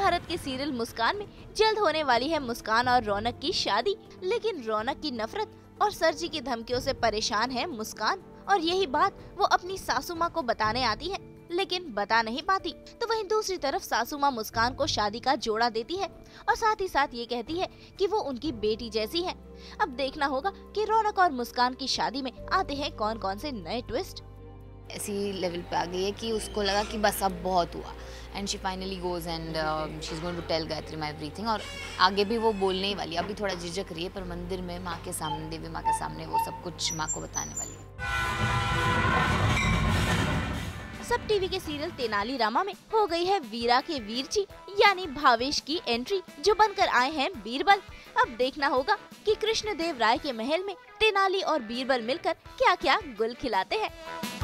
महाभारत के सीरियल मुस्कान में जल्द होने वाली है मुस्कान और रौनक की शादी, लेकिन रौनक की नफरत और सर जी की धमकियों से परेशान है मुस्कान, और यही बात वो अपनी सासू माँ को बताने आती है, लेकिन बता नहीं पाती। तो वहीं दूसरी तरफ सासू माँ मुस्कान को शादी का जोड़ा देती है और साथ ही साथ ये कहती है कि वो उनकी बेटी जैसी है। अब देखना होगा कि रौनक और मुस्कान की शादी में आते हैं कौन कौन से नए ट्विस्ट। ऐसी लेवल पे आ गई है कि उसको लगा कि बस अब बहुत हुआ, and she finally goes and she is going to tell Gayatri my everything. और आगे भी वो बोलने ही वाली है, अभी थोड़ा झिझक रही है, पर मंदिर में माँ के सामने, देवी माँ के सामने वो सब कुछ माँ को बताने वाली है। सब टीवी के सीरियल तेनाली रामा में हो गई है वीरा के वीर जी यानी भावेश की एंट्री, जो बनकर आए हैं बीरबल। अब देखना होगा कि कृष्णदेव राय के महल में तेनाली और बीरबल मिलकर क्या क्या गुल खिलाते हैं।